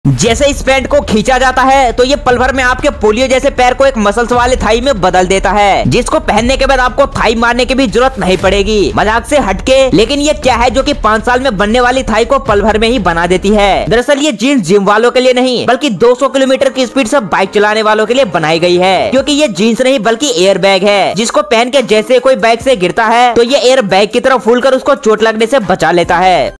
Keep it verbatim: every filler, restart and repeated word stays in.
जैसे इस पैंट को खींचा जाता है तो ये पल भर में आपके पोलियो जैसे पैर को एक मसल्स वाले थाई में बदल देता है, जिसको पहनने के बाद आपको थाई मारने की भी जरूरत नहीं पड़ेगी। मजाक से हटके, लेकिन ये क्या है जो कि पाँच साल में बनने वाली थाई को पल भर में ही बना देती है। दरअसल ये जीन्स जिम वालों के लिए नहीं बल्कि दो सौ किलोमीटर की स्पीड से बाइक चलाने वालों के लिए बनाई गई है, क्योंकि ये जीन्स नहीं बल्कि एयर बैग है, जिसको पहन के जैसे कोई बाइक से गिरता है तो ये एयर बैग की तरफ फूल कर उसको चोट लगने से बचा लेता है।